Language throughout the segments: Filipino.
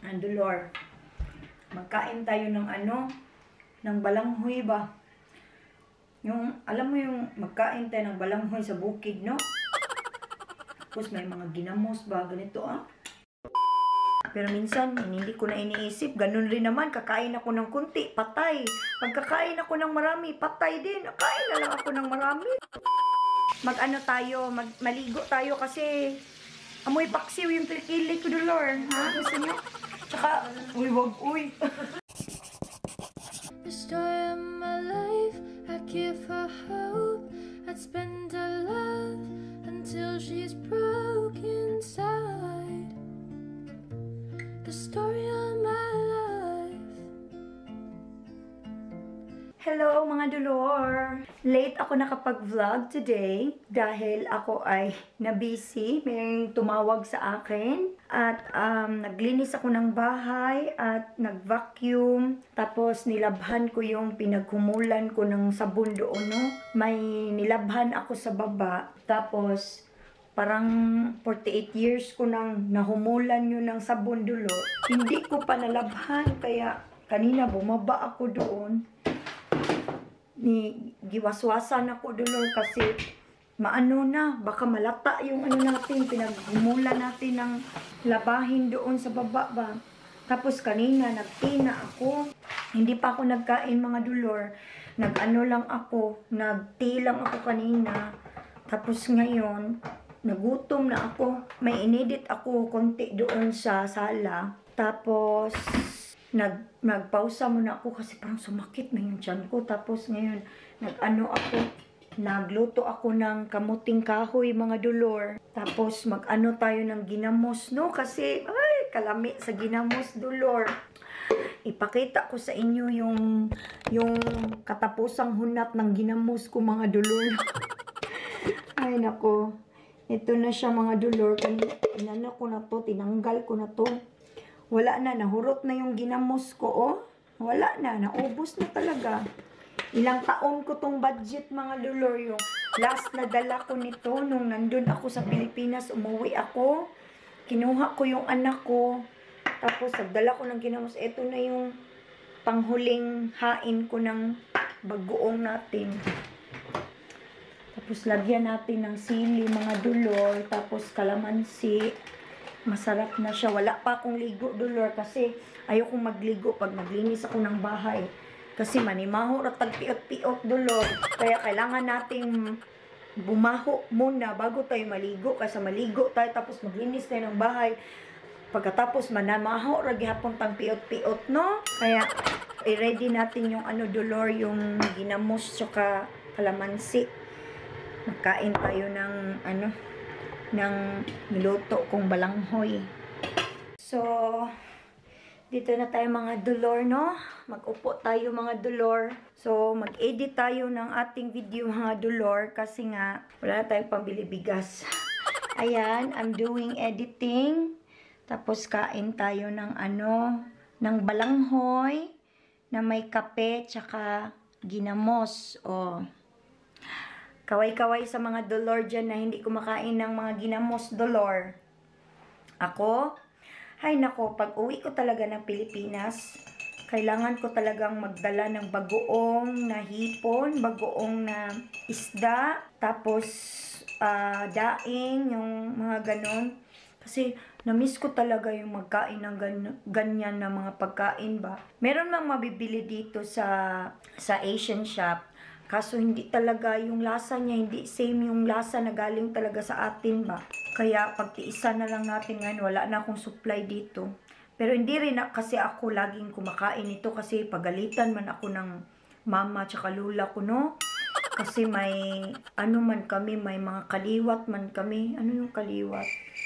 Andulor. Magkain tayo ng ng balanghoy ba? Yung, alam mo yung magkain tayo ng balanghoy sa bukid, no? Tapos may mga ginamos ba? Ganito, Pero minsan, hindi ko na iniisip. Ganun rin naman, kakain ako ng kunti, patay. Pagkakain ako ng marami, patay din. Kain na lang ako ng marami. Maligo tayo kasi amoy paksiw yung kilikili ko, Dolor. Ha? Gusto nyo? Tsaka, uy. The story of my life, I'd give her hope, I'd spend her love until she's broke inside. The story of my life. Hello mga Dolor! Late ako nakapag-vlog today dahil ako ay na-busy. May tumawag sa akin at naglinis ako ng bahay at nag-vacuum. Tapos nilabhan ko yung pinaghumulan ko ng sabon doon. No? May nilabhan ako sa baba. Tapos parang 48 years ko nang nahumulan yun ng sabon, Dolor. Hindi ko pa nalabhan kaya kanina bumaba ako doon. Giwaswasan ako, Dolor, kasi maano na, baka malata yung natin, pinaghumulan natin ng labahin doon sa baba ba. Tapos kanina, nagtina ako. Hindi pa ako nagkain, mga Dolor. Nagti lang ako kanina. Tapos ngayon, nagutom na ako. May inedit ako konti doon sa sala. Tapos nagpausa muna ako kasi parang sumakit na yung tiyan ko. Tapos ngayon, nagluto ako ng kamuting kahoy, mga Dolor. Tapos tayo ng ginamos, no? Kasi, kalami sa ginamos, Dolor. Ipakita ko sa inyo yung katapusang hunat ng ginamos ko, mga Dolor. Ay, nako. Ito na siya, mga Dolor. Inano ko na to, tinanggal ko na to. Wala na, nahurot na yung ginamos ko, Wala na, naubos na talaga. Ilang taon ko tong budget, mga Dolor. Yung last na dala ko nito, nung nandun ako sa Pilipinas, umuwi ako. Kinuha ko yung anak ko. Tapos, nagdala ko ng ginamos. Ito na yung panghuling hain ko ng bagoong natin. Tapos, lagyan natin ng sili, mga Dolor. Tapos, kalamansi. Masarap na siya. Wala pa akong ligo, Dolor, kasi ayokong magligo pag maglinis ako ng bahay. Kasi manimaho at tagpiot-piot, Dolor. Kaya kailangan nating bumaho muna bago tayo maligo. Kasi maligo tayo tapos maglinis tayo ng bahay. Pagkatapos manamaho, raghapon tang piot-piot, no? Kaya i-ready natin yung Dolor, yung ginamos tsaka kalamansi. Magkain tayo ng ng niluto kong balanghoy. So, dito na tayo, mga Dolor, no? Mag-upo tayo, mga Dolor. So, mag-edit tayo ng ating video, mga Dolor, kasi nga, wala na tayong pambili bigas. Ayan, I'm doing editing. Tapos, kain tayo ng ng balanghoy na may kape, tsaka ginamos. Kaway-kaway sa mga Dolor dyan na hindi kumakain ng mga ginamos, Dolor. Ako, pag uwi ko talaga ng Pilipinas, kailangan ko talagang magdala ng bagoong na hipon, bagoong na isda, tapos daing, yung mga ganon. Kasi na-miss ko talaga yung magkain ng ganyan na mga pagkain ba. Meron mang mabibili dito sa Asian shop. Kaso hindi talaga yung lasa niya, hindi same yung lasa na galing talaga sa atin ba. Kaya pagtiisan na lang natin ngayon, wala na akong supply dito. Pero hindi rin kasi ako laging kumakain ito kasi pagalitan man ako ng mama tsaka lula ko, no? Kasi may, man kami, may mga kaliwat man kami. Ano yung kaliwat?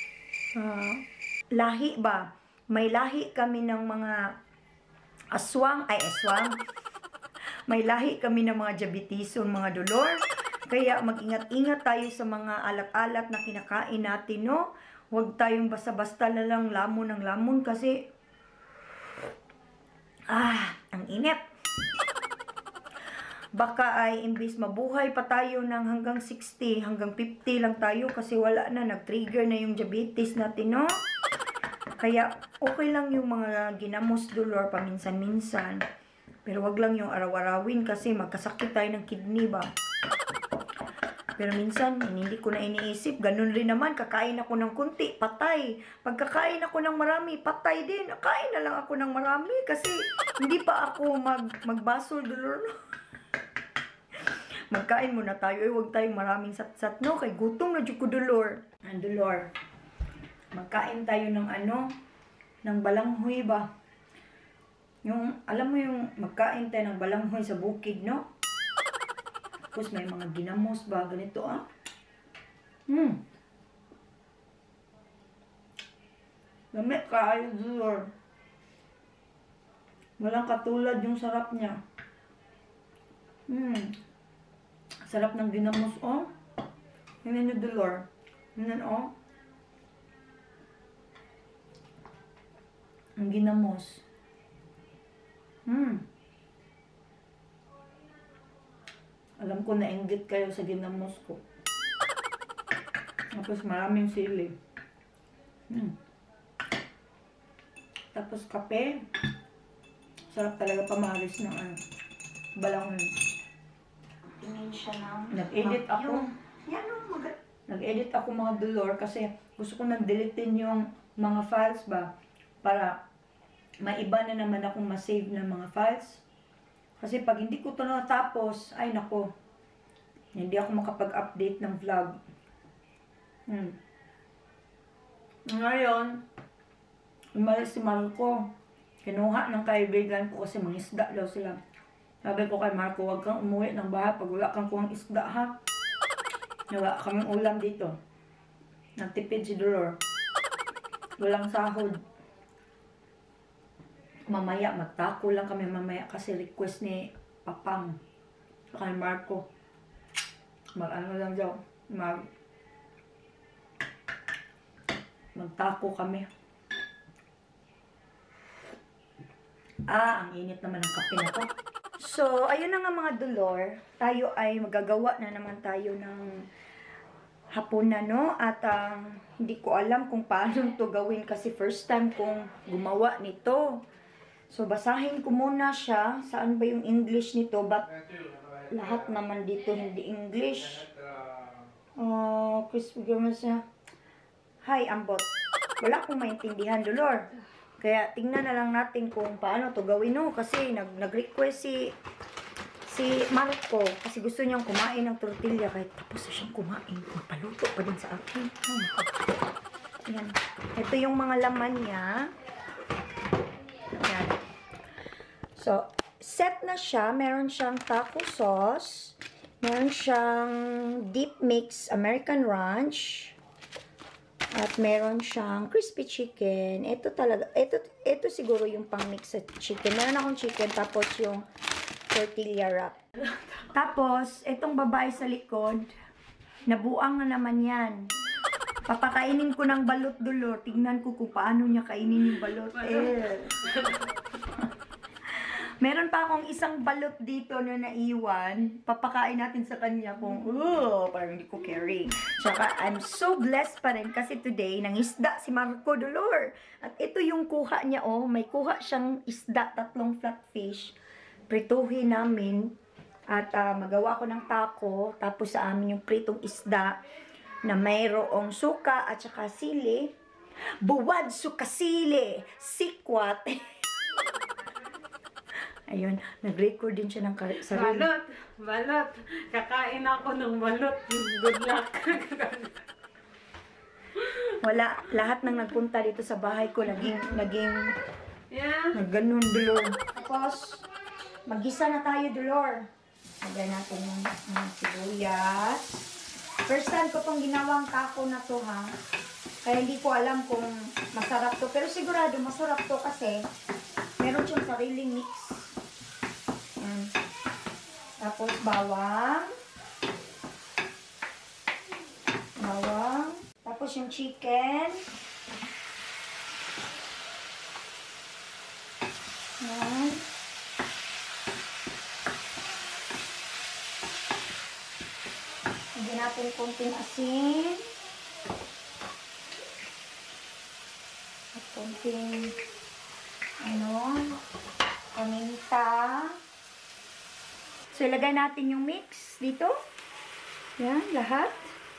Lahi ba? May lahi kami ng mga aswang. May lahi kami ng mga diabetison, mga Dolor. Kaya mag-ingat-ingat tayo sa mga alat-alat na kinakain natin, no? Huwag tayong basta-basta na lang lamon ng lamon kasi ang init. Baka ay imbis mabuhay pa tayo ng hanggang 60, hanggang 50 lang tayo kasi wala na, nag-trigger na yung diabetes natin, no? Kaya okay lang yung mga ginamos dolor paminsan-minsan. Pero wag lang yung araw-arawin kasi magkasakit tayo ng kidney ba. Pero minsan, hindi ko na iniisip. Ganun rin naman, kakain ako ng kunti, patay. Pagkakain ako ng marami, patay din. Kain na lang ako ng marami kasi hindi pa ako magbasol dolor. No? Magkain muna tayo. Huwag tayong maraming sat-sat. No? Kay gutom na dyan ko dolor. Ang dolor. Magkain tayo ng ng balanghoy ba? Yung, alam mo yung magkain tayo ng balanghoy sa bukid, no? Tapos may mga ginamos ba? Ganito, Lamig kaayo, dolor. Walang katulad yung sarap niya. Sarap ng ginamos, oh. Tingnan nyo, dolor. Tingnan, oh. Ang ginamos. Alam ko nainggit kayo sa ginamos ko. Tapos maraming sili. Tapos kape. Sarap talaga pamalis ng balanghoy. Tingin siya ng... Nag-edit ako. Nag-edit ako mga dolor kasi gusto ko nang deletein yung mga files ba para maiba na naman akong masave ng mga files. Kasi pag hindi ko ito natapos, ay nako, hindi ako makapag-update ng vlog. Ngayon, umalis si Marco. Kinuha ng kaibigan ko kasi mga isda daw sila. Sabi ko kay Marco, huwag kang umuwi ng bahay pag wala kang kuhang isda, ha? Wala kaming ulam dito. Nagtipid si Dolor. Walang sahod. Mamaya, magtako lang kami mamaya kasi request ni Papang. Kay Marco. Mag-ano lang daw. Magtako kami. Ang init naman ng kape na to. So, ayun na nga mga dolor. Tayo ay magagawa na naman tayo ng hapunan, no? At hindi ko alam kung paano to gawin kasi first time kong gumawa nito. So, basahin ko muna siya. Saan ba yung English nito? But, lahat naman dito hindi English. Crispy gamas niya. Hi, ambot. Wala akong maintindihan, dolor. Kaya, tingnan na lang natin kung paano to gawin, no? Kasi, nag-request si Marco. Kasi gusto niyang kumain ng tortilla. Kahit tapos na siyang kumain. Magpaluto pa din sa akin. Ayan. Ito yung mga laman niya. Ayan. So, set na siya. Meron siyang taco sauce. Meron siyang deep mix American Ranch. At meron siyang crispy chicken. Ito talaga, ito siguro yung pang mix sa chicken. Meron akong chicken, tapos yung tortilla wrap. Tapos, itong babae sa likod, nabuang na naman yan. Papakainin ko ng balot dolor. Tignan ko kung paano niya kainin yung balot. Meron pa akong isang balot dito na naiwan. Papakain natin sa kanya kung, parang hindi ko carry. Tsaka, I'm so blessed pa rin kasi today, nangisda si Marco Dolor. At ito yung kuha niya, may kuha siyang isda, 3 flatfish. Prituhin namin. At magawa ko ng taco. Tapos sa amin yung pritong isda na mayroong suka at saka sili. Buwad suka sili. Sikwat. Ayun, nag-record din siya ng sarili. Balot. Kakain ako ng balot. Good luck. Wala, lahat ng nagpunta dito sa bahay ko, naging Yeah. ganun, Dolor. Tapos, mag-gisa na tayo, Dolor. Lagyan natin yung sibuyas. First time ko tong ginawang taco na to, ha. Kaya hindi ko alam kung masarap to. Pero sigurado masarap to kasi meron siyang sariling mix. Yan. Tapos bawang. Tapos yung chicken. Yan. Lagyan natin konting asin. At konting ano, paminta. So, ilagay natin yung mix dito. Yan, lahat.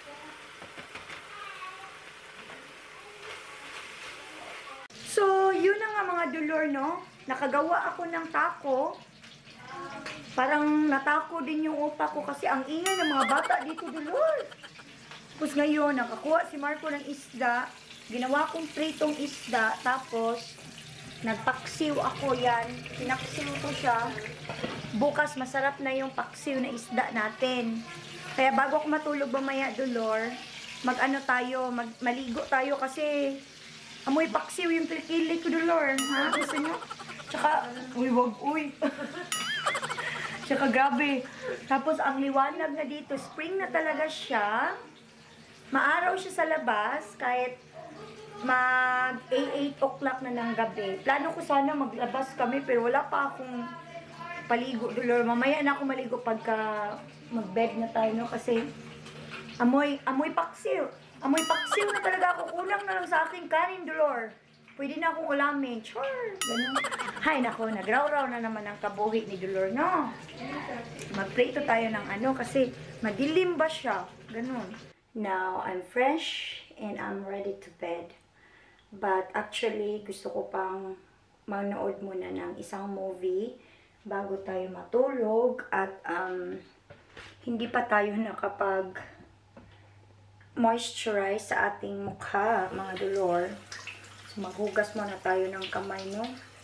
So, yun na nga mga dulor, no? Nakagawa ako ng taco. Parang natako din yung upa ko kasi ang ingay ng mga bata dito, dulor. Tapos ngayon, nakakuha si Marco ng isda. Ginawa kong pritong isda. Tapos, nagpaksiw ako yan. Pinaksiw ko siya. Bukas, masarap na yung paksiw na isda natin. Kaya bago ako matulog mamaya, dulor, maligo tayo kasi amoy paksiw yung kilikili ko, dulor. Ha? Gusto nyo? Tsaka, uy. Tsaka grabe. Tapos, ang liwanag na dito, spring na talaga siya. Maaraw siya sa labas, kahit mag 8 o'clock na ng gabi. Plano ko sana maglabas kami, pero wala pa akong paligo, dulor. Mamaya na ako maligo pagka mag-bed na tayo, no? Kasi amoy paksiw. Amoy paksiw na talaga ako. Kulang na lang sa aking kanin, dulor. Pwede na akong ulamin. Char! Ganun. Hay, nako, nagraw-raw na naman ang kabuhi ni dulor, no? Magprito tayo ng ano, kasi madilim ba siya? Ganun. Now, I'm fresh and I'm ready to bed. But actually, gusto ko pang manood muna ng isang movie bago tayo matulog at hindi pa tayo nakapag moisturize sa ating mukha, mga dulor. So, maghugas muna tayo ng kamay, no?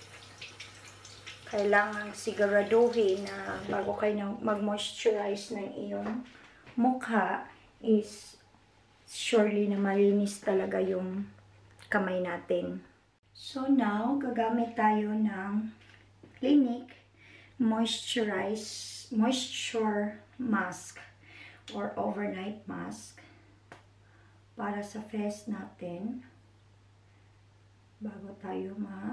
Kailangan siguraduhin na bago kayo mag-moisturize ng iyong mukha is surely na malinis talaga yung kamay natin. So now, gagamit tayo ng Clinique moisture mask or overnight mask para sa face natin bago tayo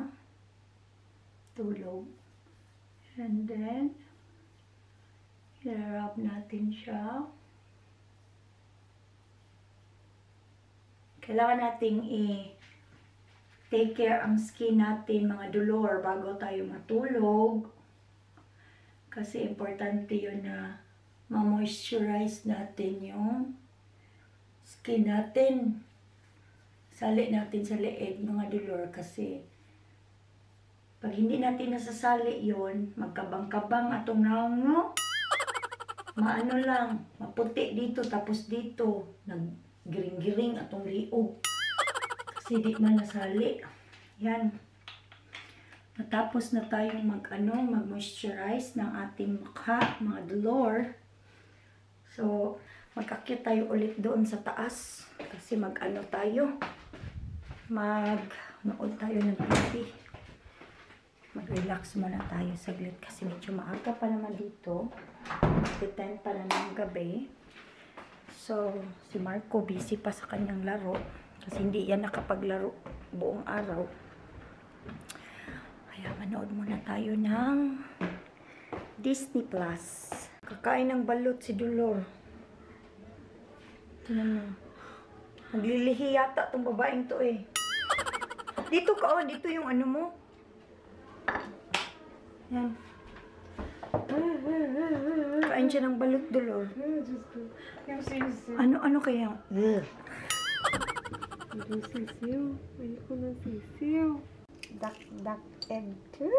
matulog. And then, i-rub natin siya. Kailangan nating take care ang skin natin, mga dulor, bago tayo matulog. Kasi importante yun na ma-moisturize natin yung skin natin. Sali natin sa leeg, mga dulor, kasi pag hindi natin nasasali yun, magkabang-kabang atong naong, no? Maano lang, maputi dito, tapos dito, giring-giring atong liog. Kasi di man nasali. Yan. Natapos na tayong mag-moisturize ng ating mukha, mga dulor. So, magkakit tayo ulit doon sa taas. Kasi mag-nood tayo ng TV. Mag-relax muna tayo saglit kasi medyo maaga pa naman dito. 10 pa na ng gabi. So, si Marco busy pa sa kanyang laro kasi hindi yan nakapaglaro buong araw. Kaya manood muna tayo ng Disney Plus. Kakain ng balot si Dulor. Tingnan mo. Naglilihi yata tong babaeng to eh. Dito ka, oh. Dito yung ano mo. Yan. Kain siya ng balot, Dulor. Yung sisiw. Ano kaya? Yung sisiw. Ayoko ng sisiw. Duck egg.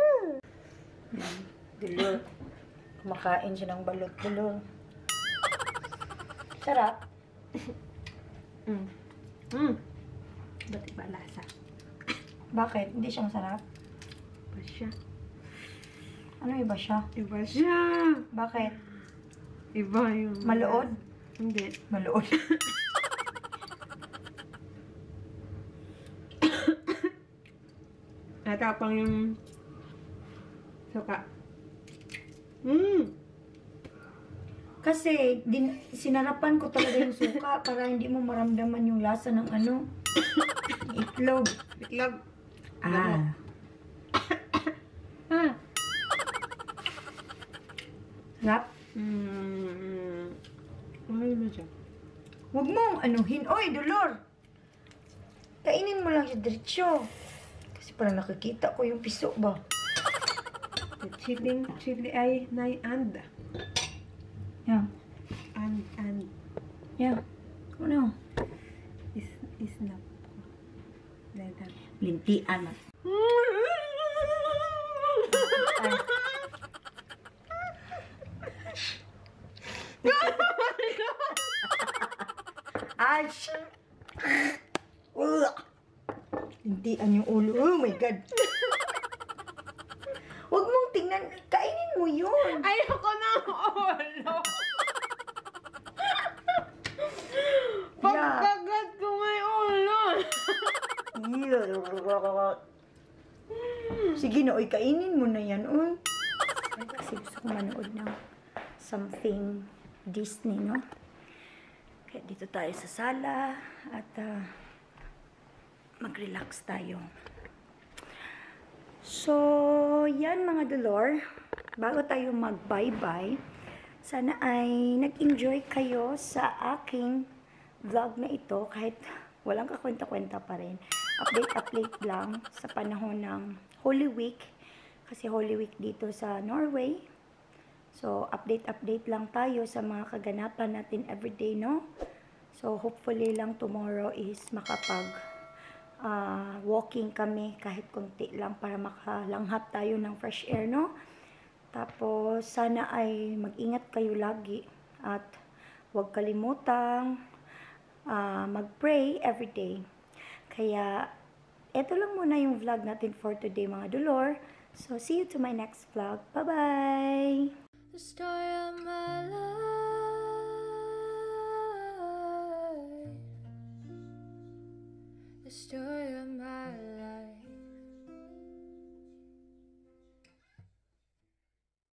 Dulor. Kumakain siya ng balot, Dulor. Sarap. Ba't iba lasa? Bakit? Hindi siya masarap? Iba siya. Ano iba siya? Iba siya. Bakit? Iba yung... Malood? Hindi. Malood. Natapang yung... suka. Kasi, sinarapan ko talaga yung suka para hindi mo maramdaman yung lasa ng ano. Itlog. Itlog. Ah. Sarap? Ano na siya? Huwag mong anuhin. Oy, Dulor! Kainin mo lang siya diretsyo. Parang nakikita ko yung piso ba? The chili ay nay and. Yeah. And Yeah. Ano? is not. Like that. Lintian. Ay! Lintian yung ulo. Oh my God. Huwag mong tingnan. Kainin mo yun. Ayoko ng ulo. Pagkagat ko may ulo. Sige na, oy, kainin mo na yan, oy. Kasi gusto ko manood ng something Disney, no? Kaya dito tayo sa sala at mag-relax tayo. So, yan mga dolor. Bago tayo mag-bye-bye, sana ay nag-enjoy kayo sa aking vlog na ito kahit walang kakwenta-kwenta pa rin. Update lang sa panahon ng Holy Week. Kasi Holy Week dito sa Norway. So, update lang tayo sa mga kaganapan natin everyday, no? So, hopefully lang tomorrow is walking kami kahit konti lang para makalanghap tayo ng fresh air, no? Tapos, sana ay mag-ingat kayo lagi at huwag kalimutang mag-pray everyday. Kaya, eto lang muna yung vlog natin for today, mga dolor. So, see you to my next vlog. Bye-bye! The story of my life. The story of my life.